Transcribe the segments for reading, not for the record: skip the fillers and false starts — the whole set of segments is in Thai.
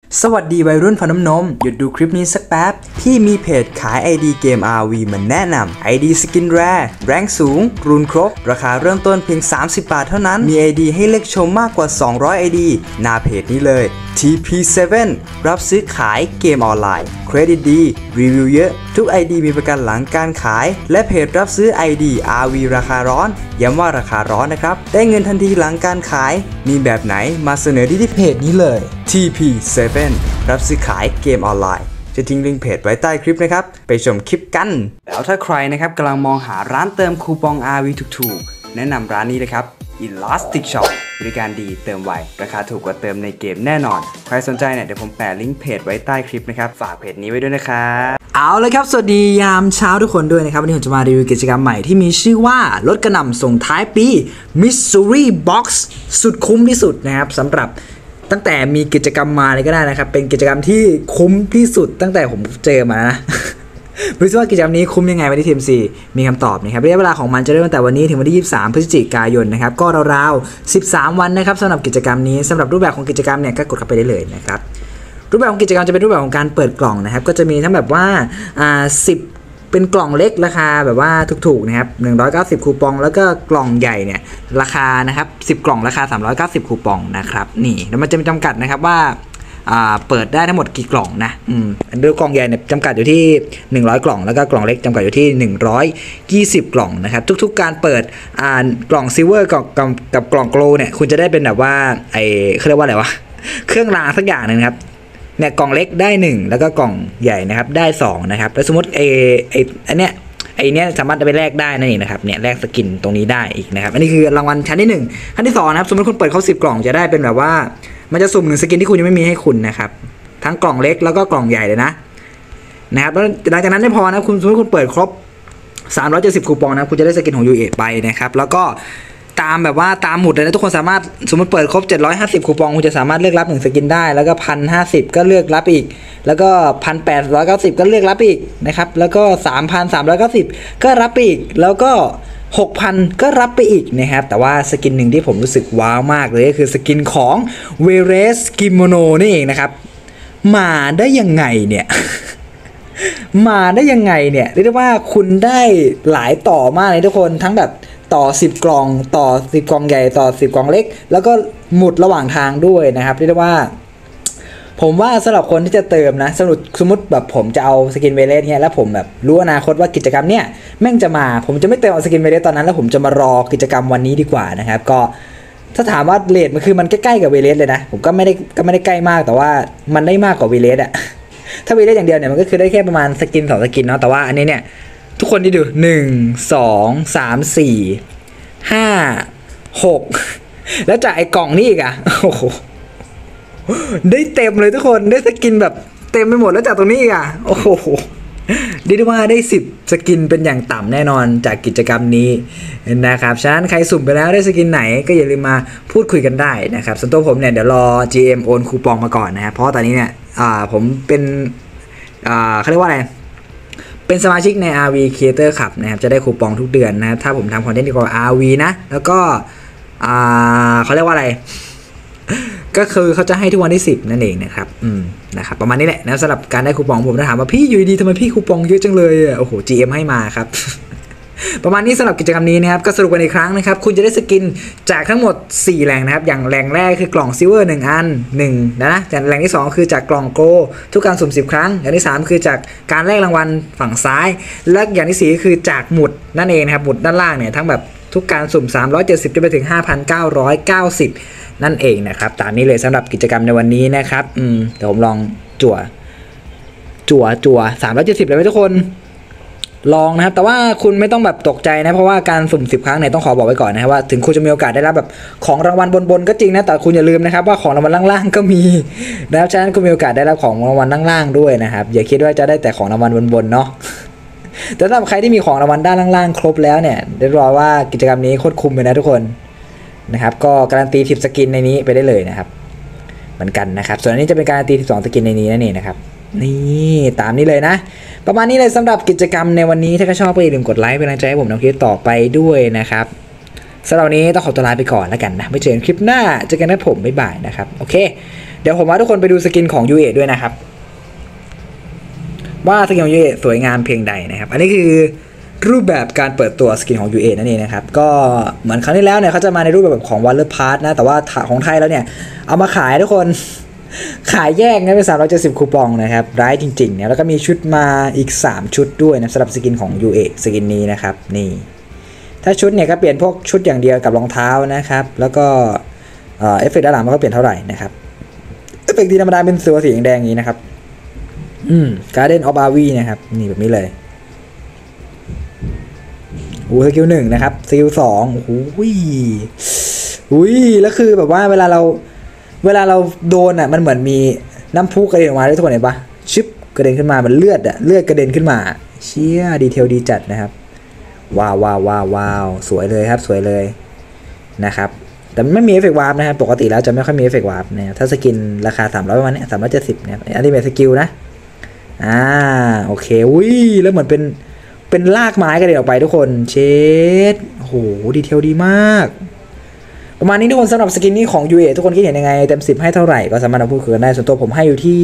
สวัสดีวัยรุ่นฟันน้ำนมหยุดดูคลิปนี้สักแป๊บพี่มีเพจขาย ID เกม RV มาแนะนำ ID สกินแรร์แรงสูงรูนครบราคาเริ่มต้นเพียง30 บาทเท่านั้นมี ID ให้เลือกชมมากกว่า200 ID หน้าเพจนี้เลย TP7 รับซื้อขายเกมออนไลน์เครดิตดีรีวิวเยอะทุก ID มีประกันหลังการขายและเพจรับซื้อ ID RV ราคาร้อนย้ำว่าราคาร้อนนะครับได้เงินทันทีหลังการขายมีแบบไหนมาเสนอที่เพจนี้เลย TP7 รับซื้อขายเกมออนไลน์จะทิ้งลิงก์เพจไว้ใต้คลิปนะครับไปชมคลิปกันแล้วถ้าใครนะครับกำลังมองหาร้านเติมคูปอง RV ถูกๆแนะนำร้านนี้เลยครับ Elastic Shop บริการดีเติมไวราคาถูกกว่าเติมในเกมแน่นอนใครสนใจเนี่ยเดี๋ยวผมแปะลิงก์เพจไว้ใต้คลิปนะครับฝากเพจนี้ไว้ด้วยนะครับเอาเลยครับสวัสดียามเช้าทุกคนด้วยนะครับวันนี้ผมจะมารีวิวกิจกรรมใหม่ที่มีชื่อว่าลดกระหน่ำส่งท้ายปี Mystery Box สุดคุ้มที่สุดนะครับสำหรับตั้งแต่มีกิจกรรมมาเลยก็ได้นะครับเป็นกิจกรรมที่คุ้มที่สุดตั้งแต่ผมเจอมานะไม่รู้ว่ากิจกรรมนี้คุ้มยังไงวันที่ TMC มีคำตอบนะครับระยะเวลาของมันจะเริ่มตั้งแต่วันนี้ถึงวันที่23 พฤศจิกายนนะครับก็ราวๆ13 วันนะครับสำหรับกิจกรรมนี้สำหรับรูปแบบของกิจกรรมเนี่ยก็กดเข้าไปได้เลยนะครับรูปแบบของกิจกรรมจะเป็นรูปแบบของการเปิดกล่องนะครับก็จะมีทั้งแบบว่า10เป็นกล่องเล็กราคาแบบว่าถูกๆนะครับ190คูปองแล้วก็กล่องใหญ่เนี่ยราคานะครับ10กล่องราคา390คูปองนะครับนี่แล้วมันจะมีจำกัดนะครับว่าเปิดได้ทั้งหมดกี่กล่องนะโดยกล่องใหญ่เนี่ยจำกัดอยู่ที่100กล่องแล้วก็กล่องเล็กจำกัดอยู่ที่120กล่องนะครับทุกๆการเปิดกล่องซิลเวอร์กับกล่องโกลเนี่ยคุณจะได้เป็นแบบว่าเขาเรียกว่าอะไรวะเครื่องรางสักอย่างนึงครับเนี่ยกล่องเล็กได้1แล้วก็กล่องใหญ่นะครับได้2นะครับแล้วสมมติอันเนี้ยสามารถไปแลกได้นั่นเองนะครับเนี่ยแลกสกินตรงนี้ได้อีกนะครับอันนี้คือรางวัลชั้นที่1ชั้นที่2นะครับสมมติคุณเปิดเข้า10กล่องจะได้เป็นแบบว่ามันจะสุ่ม1สกินที่คุณยังไม่มีให้คุณนะครับทั้งกล่องเล็กแล้วก็กล่องใหญ่เลยนะครับแล้วหลังจากนั้นไม่พอนะคุณสมมติคุณเปิดครบ370คูปองนะคุณจะได้สกินของ UA ไปนะครับแล้วก็ตามแบบว่าตามหมุดเลยนะทุกคนสามารถสมมติเปิดครบ750คูปองคุณจะสามารถเลือกรับ1สกินได้แล้วก็1,050ก็เลือกรับอีกแล้วก็1,890ก็เลือกรับอีกนะครับแล้วก็3,390ก็รับอีกแล้วก็6,000ก็รับไปอีกนะครับแต่ว่าสกินหนึ่งที่ผมรู้สึกว้าวมากเลยก็คือสกินของเวเรสกิโมโนนี่เองนะครับมาได้ยังไงเนี่ย มาได้ยังไงเนี่ยเรียกได้ว่าคุณได้หลายต่อมากเลยทุกคนทั้งแบบต่อ10กล่องต่อ10กล่องใหญ่ต่อ10กล่องเล็กแล้วก็หมุดระหว่างทางด้วยนะครับเรียกได้ว่าผมว่าสำหรับคนที่จะเติมนะสมมติแบบผมจะเอาสกินเวเลสเนี่ยแล้วผมแบบรู้อนาคตว่ากิจกรรมเนี่ยแม่งจะมาผมจะไม่เติมเอาสกินเวเลสตอนนั้นแล้วผมจะมารอกิจกรรมวันนี้ดีกว่านะครับก็ถ้าถามว่าเรทมันคือมันใกล้ๆกับเวเลสเลยนะผมก็ไม่ได้ใกล้มากแต่ว่ามันได้มากกว่าเวเลสอะถ้าเวเลสอย่างเดียวเนี่ยมันก็คือได้แค่ประมาณสกิน2สกินเนาะแต่ว่าอันนี้เนี่ยทุกคนที่ดู1 2 3 4 5 6แล้วจากไอ้กล่องนี่อีกอะโอ้โหได้เต็มเลยทุกคนได้สกินแบบเต็มไปหมดแล้วจากตรงนี้อีกอะโอ้โหดีว่าได้10สกินเป็นอย่างต่ำแน่นอนจากกิจกรรมนี้นะครับฉะนั้นใครสุ่มไปแล้วได้สกินไหนก็อย่าลืมมาพูดคุยกันได้นะครับส่วนตัวผมเนี่ยเดี๋ยวรอ GM โอนคูปองมาก่อนนะครับเพราะตอนนี้เนี่ยผมเป็นเขาเรียกว่าอะไรเป็นสมาชิกใน RV Creator Club นะครับจะได้คูปองทุกเดือนนะถ้าผมทำคอนเทนต์เกี่ยวกับ RV นะแล้วก็เขาเรียกว่าอะไรก็คือเขาจะให้ทุกวันที่10นั่นเองนะครับนะครับประมาณนี้แหละนะสำหรับการได้คูปองผมถ้าถามว่าพี่อยู่ดีทำไมพี่คูปองเยอะจังเลยโอ้โห GM ให้มาครับ ประมาณนี้สำหรับกิจกรรมนี้นะครับก็สรุปกันอีกครั้งนะครับคุณจะได้สกินจากทั้งหมด4แหล่งนะครับอย่างแหล่งแรกคือกล่องซิลเวอร์1อัน1นะแต่แหล่งที่2คือจากกล่องโกทุกการสุ่ม10ครั้งอย่างที่3คือจากการแลกรางวัลฝั่งซ้ายและอย่างที่4คือจากหมุดนั่นเองนะครับหมุดด้านล่างเนี่ยทั้งแบบทุกการสุ่ม370จนไปถึง 5,990 นั่นเองนะครับตามนี้เลยสำหรับกิจกรรมในวันนี้นะครับเดี๋ยวผมลองจั่ว370เลยไหมทุกคนลองนะครับแต่ว่าคุณไม่ต้องแบบตกใจนะเพราะว่าการสุ่ม10ครั้งเนี่ยต้องขอบอกไว้ก่อนนะครับว่าถึงคุณจะมีโอกาสได้รับแบบของรางวัลบนก็จริงนะแต่คุณอย่าลืมนะครับว่าของรางวัลล่างๆก็มีนะครับฉะนั้นคุณมีโอกาสได้รับของรางวัลล่างๆด้วยนะครับอย่าคิดว่าจะได้แต่ของรางวัลบนเนาะแต่สำหรับใครที่มีของรางวัลด้านล่างๆครบแล้วเนี่ยได้รอว่ากิจกรรมนี้โคตรคุ้มเลยนะทุกคนนะครับก็การันตี10สกินในนี้ไปได้เลยนะครับเหมือนกันนะครับส่วนอันนี้จะเป็นการันตี12สกินในนี้นั่นเองนะครับนี่ตามนี้เลยนะประมาณนี้เลยสำหรับกิจกรรมในวันนี้ถ้าชอบก็อย่าลืมกดไลค์เป็นกำลังใจให้ผมทำคลิปต่อไปด้วยนะครับสำหรับวันนี้ต้องขอตัวลาไปก่อนแล้วกันนะไว้เจอกันคลิปหน้าเจอกันนะผมบ๊ายบายนะครับโอเคเดี๋ยวผมว่าทุกคนไปดูสกินของยูเอด้วยนะครับว่าสกินของยูเอสวยงามเพียงใดนะครับอันนี้คือรูปแบบการเปิดตัวสกินของ UA นั่นเองนะครับก็เหมือนครั้งที่แล้วเนี่ยเขาจะมาในรูปแบบของ Waller Pass นะแต่ว่าของไทยแล้วเนี่ยเอามาขายทุกคนขายแยกนะเป็น370คูปองนะครับร้ายจริงๆเนี่ยแล้วก็มีชุดมาอีก3ชุดด้วยนะสำหรับสกินของ UA สกินนี้นะครับนี่ถ้าชุดเนี่ยก็เปลี่ยนพวกชุดอย่างเดียวกับรองเท้านะครับแล้วก็เอฟเฟกต์ด้านหลังมันก็เปลี่ยนเท่าไหร่นะครับเอฟเฟกต์ธรรมดาเป็นสีแดงอย่างนี้นะครับGarden of Arvi นะครับนี่แบบนี้เลยสกิล1นะครับสกิล2โอ้โหแล้วคือแบบว่าเวลาเราโดนอ่ะมันเหมือนมีน้ำพุกระเด็นออกมาด้วยทุกคนเห็นปะชิปกระเด็นขึ้นมามันเลือดกระเด็นขึ้นมาเชี่ยดีเทลดีจัดนะครับว้าวสวยเลยครับสวยเลยนะครับแต่ไม่มีเอฟเฟกต์วาร์ปนะครับปกติแล้วจะไม่ค่อยมีเอฟเฟกต์วาร์ปนะถ้าสกินราคา300ประมาณนี้370นะครับอันนี้เป็นสกิลนะโอเคแล้วเหมือนเป็นลากไม้กันเลยออกไปทุกคนเชดโอ้โหดีเทลดีมากประมาณนี้ทุกคนสำหรับสกินนี้ของ UA ทุกคนคิดเห็นยังไงเต็ม10ให้เท่าไหร่ก็สามารถพูดคุยกันได้ส่วนตัวผมให้อยู่ที่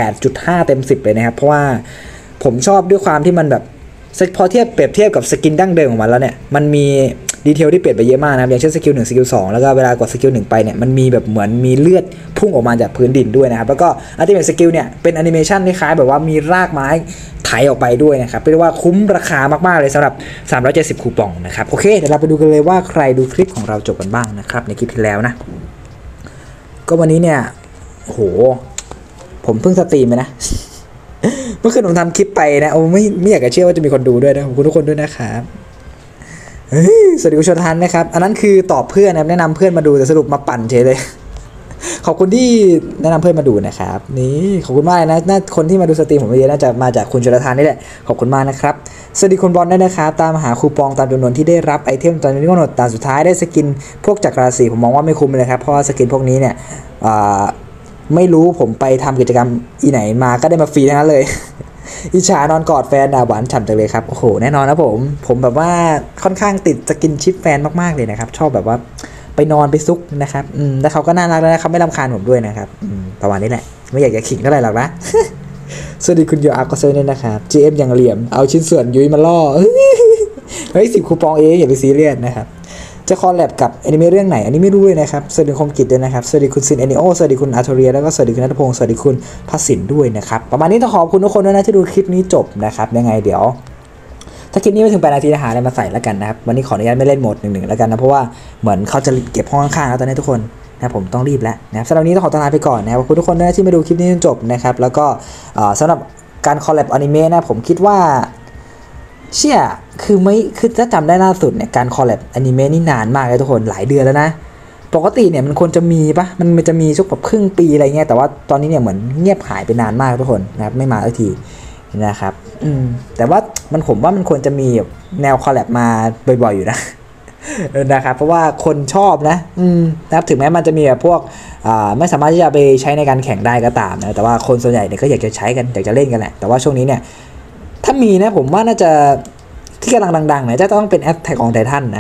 8.5 เต็ม10เลยนะครับเพราะว่าผมชอบด้วยความที่มันแบบพอเปรียบเทียบกับสกินดั้งเดิมของมันแล้วเนี่ยมันมีดีเทลที่เปลี่ยนไปเยอะมากนะครับอย่างเช่นสกิล1สกิล2แล้วก็เวลากดสกิล1ไปเนี่ยมันมีแบบเหมือนมีเลือดพุ่งออกมาจากพื้นดินด้วยนะครับแล้วก็อัลติเมทสกิลเนี่ยเป็นแอนิเมชันคล้ายๆแบบว่ามีรากไม้ไถออกไปด้วยนะครับเรียกว่าคุ้มราคามากๆเลยสำหรับ370คูปองนะครับโอเคเดี๋ยวเราไปดูกันเลยว่าใครดูคลิปของเราจบกันบ้างนะครับในคลิปที่แล้วนะก็วันนี้เนี่ยโหผมเพิ่งสตรีมไปนะ เมื่อคืนผมทำคลิปไปนะโอ้ไม่อยากจะเชื่อว่าจะมีคนดูด้วยนะขอบคุณทุกคนด้วยนะครับสวัสดีคุณชนทันนะครับอันนั้นคือตอบเพื่อนนะแนะนำเพื่อนมาดูแต่สรุปมาปั่นเฉยเลย ขอบคุณที่แนะนำเพื่อนมาดูนะครับนี่ขอบคุณมากนะคนที่มาดูสตรีมผมเยอะน่าจะมาจากคุณชลทานนี่แหละขอบคุณมากนะครับสวัสดีคุณบอลได้นะครับตามหาคูปองตามจำนวนที่ได้รับไอเทมตอนนี้ก็หมดตามสุดท้ายได้สกินพวกจักรราศีผมมองว่าไม่คุ้มเลยครับเพราะว่าสกินพวกนี้เนี่ยไม่รู้ผมไปทำกิจกรรมอีไหนมาก็ได้มาฟรีทั้งนั้นเลยอิจฉานอนกอดแฟนหวานฉ่ำจังเลยครับโอ้โหแน่นอนนะผมแบบว่าค่อนข้างติดสกินชิปแฟนมากๆเลยนะครับชอบแบบว่าไปนอนไปซุกนะครับแล้วเขาก็น่ารักแล้วเขาไม่รำคาญผมด้วยนะครับประมาณนี้แหละไม่อยากจะขิงเท่าไหร่หรอกนะ สวัสดีคุณโยอาร์ก็เซอร์เนี่ยนะครับ GM อย่างเหลี่ยมเอาชิ้นส่วนยุ้ยมาล่อเฮ้ย10คูปองอย่าไปซีเรียสนะครับจะคอลแลบกับแอนิเมะเรื่องไหนอันนี้ไม่รู้เลยนะครับสวัสดีคมกิจด้วยนะครับสวัสดีคุณซินแอนิโอสวัสดีคุณอาร์โทเรียแล้วก็สวัสดีคุณนัทพงศ์สวัสดีคุณพัสินด้วยนะครับประมาณนี้ต้องขอบคุณทุกคนด้วยนะที่ดูคลิปนี้จบนะครับยังไงเดี๋ยวถ้าคลิปนี้ไม่ถึง8 นาทีหาอะไรมาใส่แล้วกันนะครับวันนี้ขออนุญาตไม่เล่นโหมด1-1แล้วกันนะเพราะว่าเหมือนเขาจะเก็บห้องข้างๆแล้วตอนนี้ทุกคนนะผมต้องรีบแล้วนะครับสำหรับวันนี้ต้องขอตัวลาไปก่อนนะครับขอบคุณทุกคนด้วยที่มาดูคลิปนี้จนจบนะครับแล้วก็สำหรับการคอลแลบอนิเมะนะผมคิดว่าเชี่ยคือถ้าจำได้ล่าสุดเนี่ยการคอลแลบอนิเมะนี่นานมากเลยทุกคนหลายเดือนแล้วนะปกติเนี่ยมันควรจะมีปะมันจะมีช่วงแบบครึ่งปีอะไรเงี้ยแต่ว่าตอนนี้เนี่ยเหมือนเงียบหายไปนานมากทุกคนนะครับไม่มาสักทีนะครับแต่ว่าผมว่ามันควรจะมีแนวคอลแลบมาบ่อยๆอยู่นะนะครับเพราะว่าคนชอบนะครับถึงแม้มันจะมีแบบพวกไม่สามารถที่จะไปใช้ในการแข่งได้ก็ตามนะแต่ว่าคนส่วนใหญ่เนี่ยก็อยากจะใช้กันอยากจะเล่นกันแหละแต่ว่าช่วงนี้เนี่ยถ้ามีนะผมว่าน่าจะที่กำลังดังๆเนี่ยจะต้องเป็น Attack on Titan นะ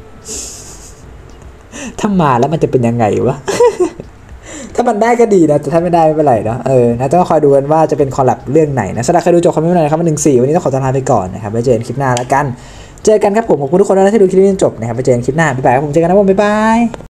ถ้ามาแล้วมันจะเป็นยังไงวะ ถ้ามันได้ก็ดีนะแต่ถ้าไม่ได้ไม่เป็นไรเนาะนะต้องคอยดูกันว่าจะเป็นคอลแลบเรื่องไหนนะสำหรับใครดูจบคอมเมนต์หน่อยนะครับ14วันนี้ต้องขอตัวลาไปก่อนนะครับไว้เจอกันคลิปหน้าแล้วกันเจอกันครับผมขอบคุณทุกคนนะที่ดูคลิปนี้จนจบนะครับไว้เจอกันคลิปหน้าบ๊ายบายครับผมเจอกันนะผมบ๊ายบาย